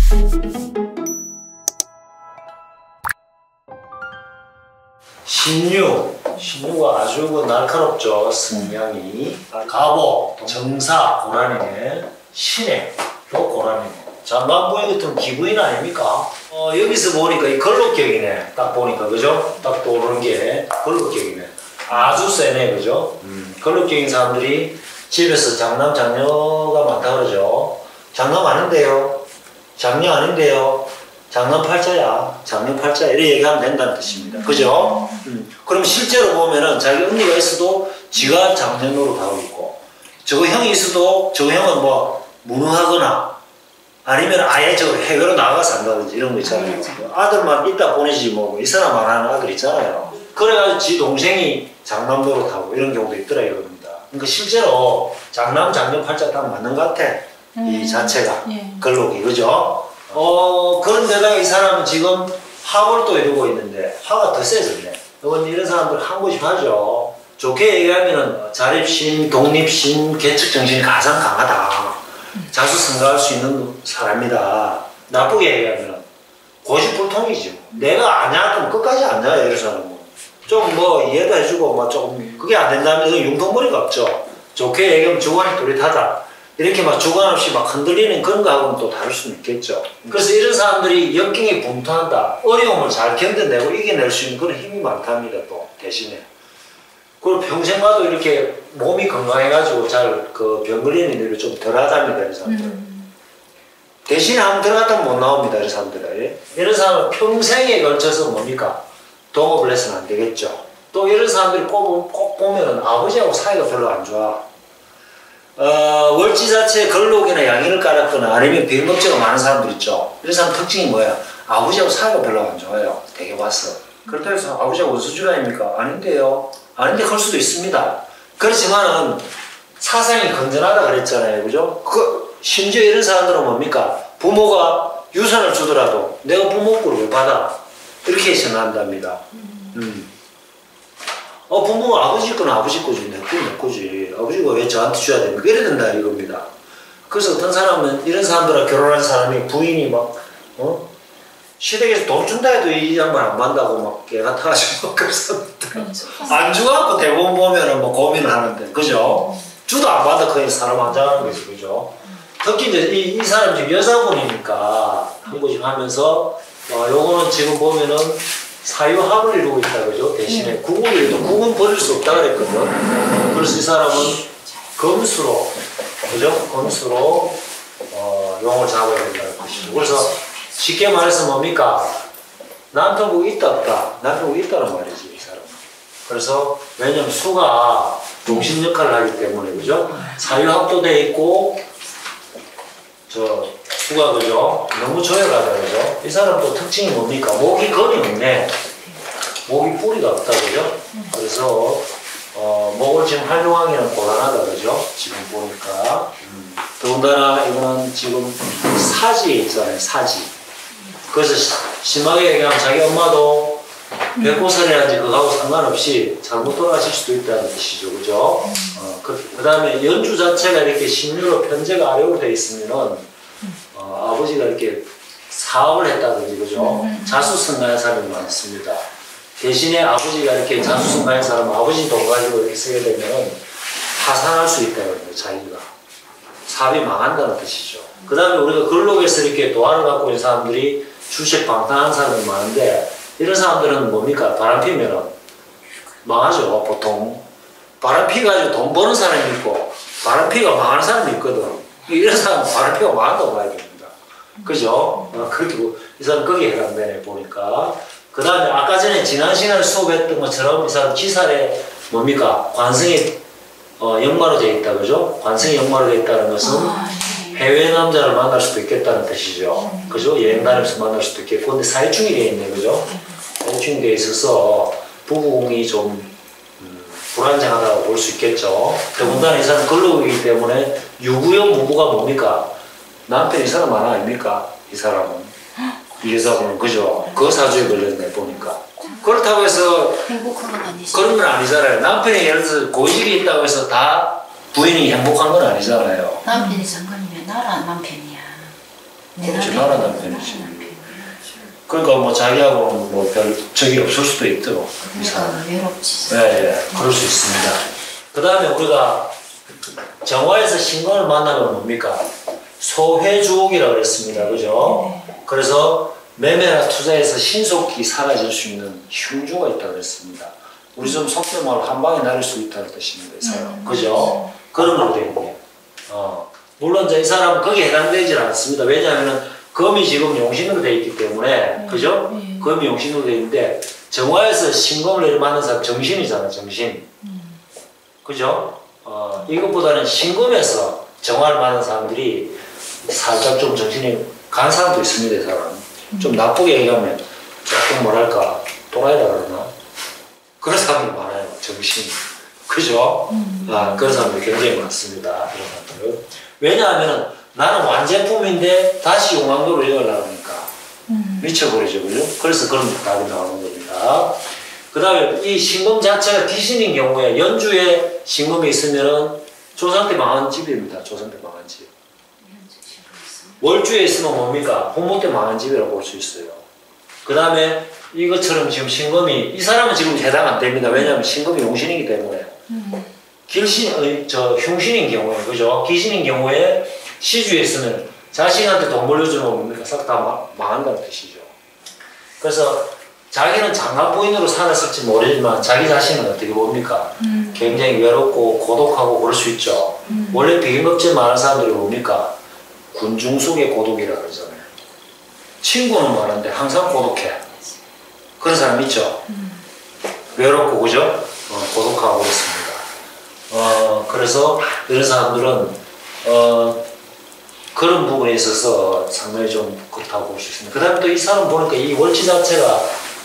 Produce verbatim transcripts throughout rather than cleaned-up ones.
신유, 신유가 아주 그 날카롭죠. 성향이. 가보, 정사, 고란이네. 신해, 또 고란이네. 장관부인 같은 기부인 아닙니까? 어, 여기서 보니까 이 걸록격이네. 딱 보니까, 그죠? 딱 떠오르는 게 걸록격이네. 아주 세네, 그죠? 음. 걸록격인 사람들이 집에서 장남, 장녀가 많다 그러죠. 장남 아닌데요. 장녀 아닌데요. 장남 팔자야. 장녀 팔자야. 이렇게 얘기하면 된다는 뜻입니다. 그죠? 음. 그럼 실제로 보면은 자기 언니가 있어도 지가 장녀로 가고 있고, 저 형이 있어도 저 형은 뭐 무능하거나 아니면 아예 저 해외로 나가서 산다든지 이런 거 있잖아요. 아들만 있다 보내지 뭐 이 사람만 하는 아들 있잖아요. 그래가지고 지 동생이 장남으로 가고 이런 경우도 있더라 이겁니다. 그러니까 실제로 장남, 장녀 팔자 딱 맞는 것 같아. 음. 이 자체가. 예. 걸록이. 그죠? 어, 그런데다가 이 사람은 지금 화를 또 이루고 있는데 화가 더 세졌네. 이건 이런 사람들 한 곳이 하죠. 좋게 얘기하면은 자립심, 독립심, 계측정신이 가장 강하다. 자수성가할 수 있는 사람이다. 나쁘게 얘기하면은 고집불통이지. 내가 아냐 그럼 끝까지 아냐 이런 사람은 좀 뭐 이해도 해주고 뭐 조금 그게 안 된다면 이건 융통머리가 없죠. 좋게 얘기하면 주관이 뚜렷하다. 이렇게 막 주관 없이 막 흔들리는 그런 거하고는 또 다를 수는 있겠죠. 그래서 이런 사람들이 역경에 분투한다. 어려움을 잘 견뎌내고 이겨낼 수 있는 그런 힘이 많답니다. 또 대신에. 그리고 평생 가도 이렇게 몸이 건강해가지고 잘 그 병 걸리는 일이 좀 덜하답니다. 이 사람들. 음. 대신에 한번 들어갔다면 못 나옵니다. 이 사람들은. 이런 사람은 평생에 걸쳐서 뭡니까? 동업을 해서는 안 되겠죠. 또 이런 사람들이 꼭, 꼭 보면은 아버지하고 사이가 별로 안 좋아. 어, 월지 자체에 걸록이나 양인을 깔았거나 아니면 비행업체가 많은 사람들 있죠. 이런 사람 특징이 뭐야? 아버지하고 사이가 별로 안 좋아요. 되게 봤어. 그렇다고 해서 아버지하고 원수줄 아닙니까? 아닌데요. 아닌데 그럴 수도 있습니다. 그렇지만은 사상이 건전하다 그랬잖아요. 그죠? 그, 심지어 이런 사람들은 뭡니까? 부모가 유산을 주더라도 내가 부모 꼴을 왜 받아? 이렇게 전한답니다. 음. 어, 부모가 아버지 거는 아버지 거지, 내 거는 내 거지. 아버지가 왜 저한테 줘야 됩니까? 이래야 된다, 이겁니다. 그래서 어떤 사람은, 이런 사람들하고 결혼한 사람이 부인이 막, 어? 시댁에서 돈 준다 해도 이 양반 안 받는다고 막 걔가 타가지고 그래서 안 주고갖고 대부분 보면은 뭐 고민을 하는데, 그죠? 주도 안 받아, 그냥 사람 앉아가는 거지, 그죠? 특히 이제 이, 이 사람 지금 여자분이니까 한 거씩 하면서, 어, 요거는 지금 보면은 사유합을 이루고 있다, 그죠? 대신에 네. 국을 이루고, 국은 버릴 수 없다 그랬거든. 그래서 이 사람은 검수로, 그죠? 검수로, 어, 용을 잡아야 된다는 것이죠. 그래서 쉽게 말해서 뭡니까? 남편복이 있다, 없다? 남편복이 있다는 말이지, 이 사람은. 그래서, 왜냐면 수가 중심 역할을 하기 때문에, 그죠? 사유합도 돼 있고, 저, 수가, 그죠? 너무 조열하다, 그죠? 이 사람도 특징이 뭡니까? 목이 건이 없네. 목이 뿌리가 없다, 그죠? 그래서, 어, 목을 지금 활용하기는 곤란하다, 그죠? 지금 보니까. 음. 더군다나 이거는 지금 사지에 있잖아요, 사지. 그래서 심하게 얘기하면 자기 엄마도 백호설이라든지 그거하고 상관없이 잘못 돌아가실 수도 있다는 뜻이죠, 그죠? 어, 그, 그 다음에 연주 자체가 이렇게 신유로 편제가 아래로 되어 있으면은, 어, 아버지가 이렇게 사업을 했다든지, 그죠? 자수성가한 사람이 많습니다. 대신에 아버지가 이렇게 자수성가한 사람은 아버지 돈 가지고 이렇게 쓰게 되면 파산할 수 있다는 거예요, 자기가. 사업이 망한다는 뜻이죠. 그 다음에 우리가 근록에서 이렇게 도안을 갖고 있는 사람들이 주식 방탕한 사람이 많은데, 이런 사람들은 뭡니까? 바람 피면은 망하죠, 보통. 바람 피가지고 돈 버는 사람이 있고, 바람 피가 망하는 사람이 있거든. 이런 사람은 바람 피가 망한다고 봐야 됩니다. 그죠? 어, 그렇게, 이 사람은 거기에 해당되네, 보니까. 그 다음에 아까 전에 지난 시간에 수업했던 것처럼 이 사람 지살에 뭡니까? 관성이 어, 역마로 되어 있다, 그죠? 관성이 역마로 되어 있다는 것은 아, 네. 해외 남자를 만날 수도 있겠다는 뜻이죠. 음. 그죠? 여행 다니면서 만날 수도 있겠고, 근데 사회충이 되어 있네, 그죠? 사회충이 되어 있어서 부부공이 좀 음, 불안정하다고 볼 수 있겠죠. 더군다나 이 사람 근록이기 때문에 유구형 부부가 뭡니까? 남편 이 사람 하나 아닙니까? 이 사람은. 이 여자분은, 그죠? 그 사주에 걸렸네, 보니까. 그렇다고 해서 행복한 건 아니죠. 그런 건 아니잖아요. 남편이 예를 들어서 고집이 있다고 해서 다 부인이 행복한 건 아니잖아요. 남편이 상관이면 나라 남편이야. 그렇지, 편안한 편이지. 그러니까 뭐 자기하고는 뭐 별 적이 없을 수도 있도록. 그러니까 외롭지. 예, 예, 그럴 수 있습니다. 그 다음에 우리가 정화에서 신금을 만나면 뭡니까? 소회주옥이라고 그랬습니다. 그죠? 네. 그래서 매매나 투자에서 신속히 사라질 수 있는 흉주가 있다고 그랬습니다. 우리 좀 속된 말로 한 방에 날릴 수 있다는 뜻입니다. 이 사람. 음. 그죠? 그런 걸로 되어 있네요. 어. 물론 이제 이 사람은 거기에 해당되지 않습니다. 왜냐하면 금이 지금 용신으로 되어 있기 때문에, 음. 그죠? 음. 금이 용신으로 되어 있는데, 정화에서 신금을 만난 사람 정신이잖아, 정신. 음. 그죠? 어, 이것보다는 신금에서 정화를 만난 사람들이 살짝 좀 정신이 간 사람도 있습니다, 이 사람. 좀 나쁘게 얘기하면 조금 뭐랄까, 또라이라 그러나? 그런 사람이 많아요, 정신이. 그죠? 음. 아, 그런 사람들이 굉장히 많습니다. 그런 사람들. 왜냐하면 나는 완제품인데 다시 용광로로 이어가려고 하니까 음. 미쳐버리죠, 그죠? 그래서 그런 답이 나오는 겁니다. 그 다음에 이 신금 자체가 귀신인 경우에 연주에 신금이 있으면은 조상 때 망한 집입니다. 조상 때 망한 집. 월주에 있으면 뭡니까? 부모 때 망한 집이라고 볼 수 있어요. 그 다음에 이것처럼 지금 신금이, 이 사람은 지금 해당 안 됩니다. 왜냐하면 신금이 용신이기 때문에. 음. 길신, 어, 저, 흉신인 경우에, 그죠? 귀신인 경우에 시주에 있으면 자신한테 돈 물려주면 뭡니까? 싹 다 망한다는 뜻이죠. 그래서 자기는 장가 부인으로 살았을지 모르지만 자기 자신은 어떻게 봅니까? 음. 굉장히 외롭고 고독하고 그럴 수 있죠. 음. 원래 비긴급제 많은 사람들이 뭡니까? 군중 속의 고독이라 그러잖아요. 친구는 많은데 항상 고독해. 그런 사람 있죠? 음. 외롭고, 그죠? 어, 고독하고 그렇습니다. 어, 그래서 이런 사람들은, 어, 그런 부분에 있어서 상당히 좀 그렇다고 볼 수 있습니다. 그 다음에 또 이 사람 보니까 이 월지 자체가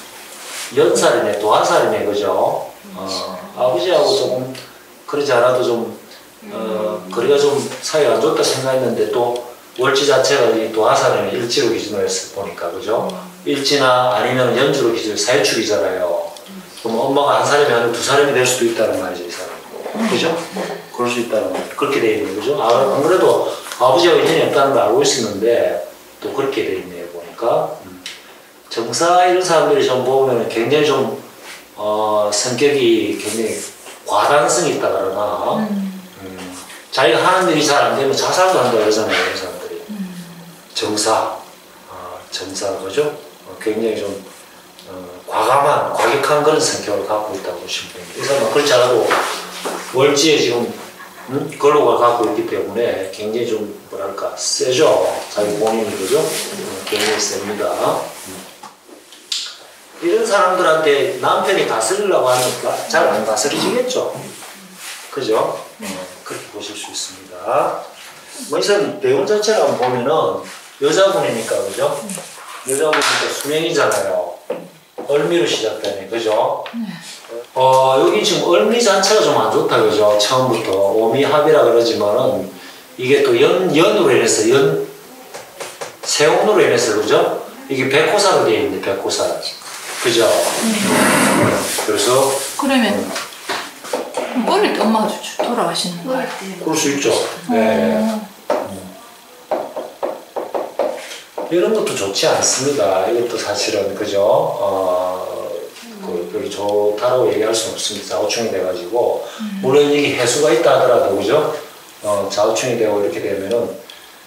연살이네, 도화살이네, 그죠? 어, 아버지하고 조금 그러지 않아도 좀, 어, 거리가 좀 사이가 안 좋다 생각했는데 또 월지 자체가 이 도화살이네, 일지로 기준으로 해서 보니까, 그죠? 일지나 아니면 연주로 기준으로 사유축이잖아요. 그럼 엄마가 한 사람이 아니라 두 사람이 될 수도 있다는 말이죠, 이 사람. 그죠? 그럴 수 있다는 말. 그렇게 돼 있는 거죠. 아, 안 그래도 아버지하고 인연이 없다는 걸 알고 있었는데 또 그렇게 돼 있네요, 보니까. 음. 정사 이런 사람들이 좀 보면 굉장히 좀, 어, 성격이 굉장히 과단성이 있다 그러나, 음. 음, 자기가 하는 일이 잘 안 되면 자살도 한다 그러잖아요, 이런 사람들이. 음. 정사, 어, 정사, 그죠? 어, 굉장히 좀, 어, 과감한, 과격한 그런 성격을 갖고 있다고 보시면 됩니다. 이 사람은 그렇지 않아도 월지에 지금 음? 근로가 갖고 있기 때문에 굉장히 좀 뭐랄까 세죠. 자기 본인이 그죠? 음, 굉장히 셉니다. 음. 이런 사람들한테 남편이 다스리려고 하니까 잘 안 다스리시겠죠. 그죠? 어, 그렇게 보실 수 있습니다. 뭐 이 사람 배운 자체를 한번 보면은 여자분이니까 그죠? 여자분이니까 수명이잖아요. 을미로 시작되네, 그죠? 어, 여기 지금 을미 자체가 좀 안 좋다, 그죠? 처음부터. 오미합이라 그러지만은, 이게 또 연, 연으로 인해서, 연, 세운으로 인해서, 그죠? 이게 백호사로 되어 있는데, 백호사. 그죠? 음. 그래서. 그러면, 음. 어릴 때 엄마가 돌아가시는 거예요? 그럴 수 있죠. 네. 어. 음. 이런 것도 좋지 않습니다. 이것도 사실은, 그죠? 어, 그, 별로 좋다라고 얘기할 수는 없습니다. 좌우충이 돼가지고. 음. 물론 이게 해수가 있다 하더라도, 그죠? 어, 좌우충이 되고 이렇게 되면은,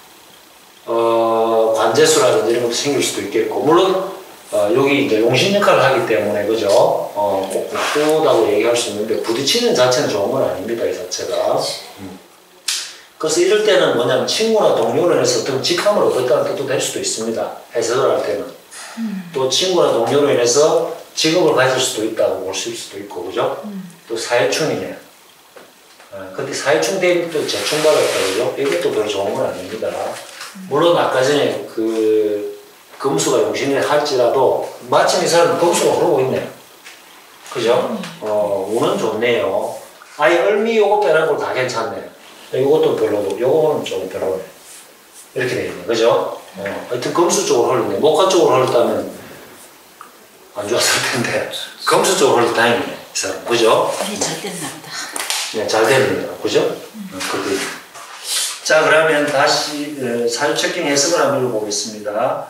어, 관제수라든지 이런 것도 생길 수도 있겠고. 물론, 어, 여기 이제 용신 역할을 하기 때문에, 그죠? 어, 꼭 나쁘다고 얘기할 수 있는데, 부딪히는 자체는 좋은 건 아닙니다, 이 자체가. 음. 그래서 이럴 때는 뭐냐면, 친구나 동료를 해서 어떤 직함을 얻었다는 뜻도 될 수도 있습니다. 해석을 할 때는. 음. 또 친구나 동료로 인해서 직업을 가질 수도 있다고 볼 수도 있고, 그죠? 음. 또 사회충이네. 어, 근데 사회충 대비 또 재충받았다, 그죠? 이것도 별로 좋은 건 아닙니다. 음. 물론 아까 전에 그 금수가 용신을 할지라도 마침 이 사람은 금수가 흐르고 있네. 그죠? 음. 어, 운은 좋네요. 아예 을미 요거 빼는 걸 다 괜찮네. 요것도 별로고, 요거는 좀 별로네. 이렇게 돼 있네. 그죠? 어, 하여튼 금수 쪽으로 흘리네. 목화 쪽으로 흘렀다면 안 좋았을 텐데 금수 쪽으로 흘러 다행이네, 이 사람. 그죠? 우리 잘 됐나 보다. 네, 잘 됩니다. 그죠? 음. 그렇게. 자, 그러면 다시 어, 사주책경 해석을 한번 읽어보겠습니다.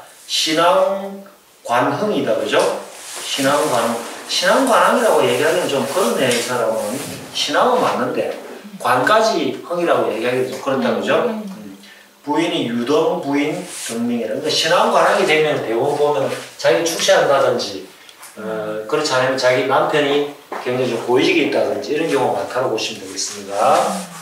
신앙관흥이다, 그죠? 신앙관흥. 신앙관흥이라고 얘기하기는 좀 그렇네, 이 사람은. 신앙은 맞는데 관까지 흥이라고 얘기하기도 좀 그렇다, 그죠? 음. 부인이 유동 부인 등명이라. 그러니까 신앙관흥이 되면 대부분 보면 자기 출세한다든지 어, 그렇지 않으면 자기 남편이 굉장히 좀 고위직이 있다든지 이런 경우가 많다고 보시면 되겠습니다.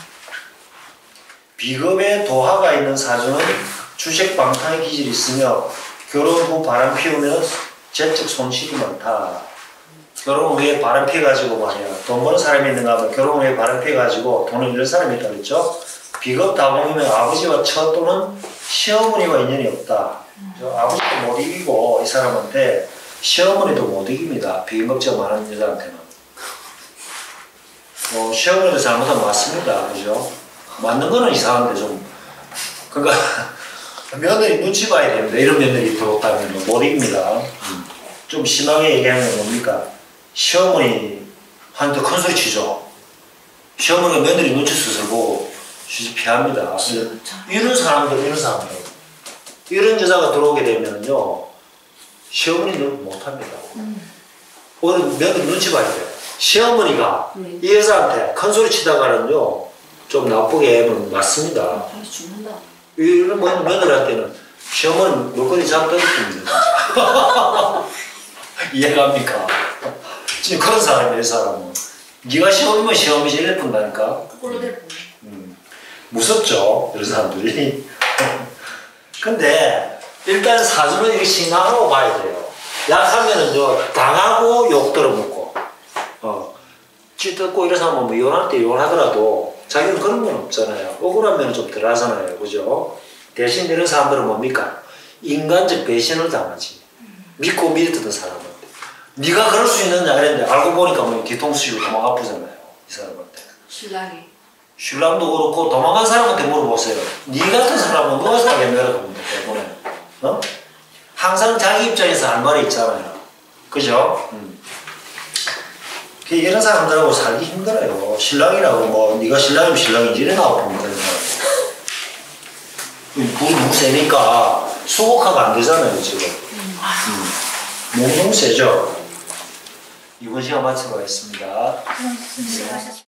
비겁의 도화가 있는 사주는 주식 방탕의 기질이 있으며 결혼 후 바람 피우면 재적 손실이 많다. 결혼 후에 바람 피워가지고 말이야. 돈 버는 사람이 있는가 하면 결혼 후에 바람 피워가지고 돈을 잃는 사람이 있다 그랬죠? 비겁 다봉이면 아버지와 처 또는 시어머니와 인연이 없다. 아버지도 못 이기고 이 사람한테 시어머니도 못 이깁니다. 비겁적 많은 여자한테는. 뭐 시어머니도 잘못하면 맞습니다. 그죠? 맞는 거는 이상한데 좀 그러니까 며느리 눈치 봐야 됩니다. 이런 며느리 들어왔다면 못 이깁니다. 좀 심하게 얘기하면 뭡니까? 시어머니한테 큰 소리 치죠. 시어머니가 며느리 눈치 슬슬 보고 시집 피합니다. 이런 사람들 이런 사람들 이런 여자가 들어오게 되면요 시어머니는 못합니다. 음. 오늘 며느리 눈치 봐야 돼요. 시어머니가 음. 이 여자한테 큰 소리 치다가는요 좀 나쁘게 하면 맞습니다. 아, 죽는다. 이런 뭐 며느리한테는 시어머니 물건이 잘 떨어집니다. 이해갑니까? 지금 그런 사람이에요, 이 사람은. 네가 시험이면 시험이 제일 예쁜다니까. 음, 무섭죠, 이런 사람들이. 근데 일단 사주는 이렇게 신앙으로 봐야 돼요. 약하면은요 당하고 욕 들어먹고, 어, 쥐 뜯고 이런 사람은 뭐 이혼할 때 이혼하더라도 자기는 그런 건 없잖아요. 억울하면 좀 덜 하잖아요, 그죠? 대신 이런 사람들은 뭡니까? 인간적 배신을 당하지. 믿고 믿었던 사람한테. 네가 그럴 수 있느냐 이랬는데 알고 보니까 뭐 뒤통수 치고 도망 아프잖아요, 이 사람한테. 신랑이. 신랑도 그렇고 도망간 사람한테 물어보세요. 네 같은 사람은 누가 사겠냐고 봅니다, 대부분. 어? 항상 자기 입장에서 할 말이 있잖아요. 그죠? 음. 이런 사람들하고 살기 힘들어요. 신랑이라고 뭐 네가 신랑이면 신랑이지 이래나고 보면 되는 거예요. 불이 너무 세니까 수곡하면 안 되잖아요, 지금. 음. 음. 너무 세죠? 이번 시간 마치도록 하겠습니다. 수고하셨습니다.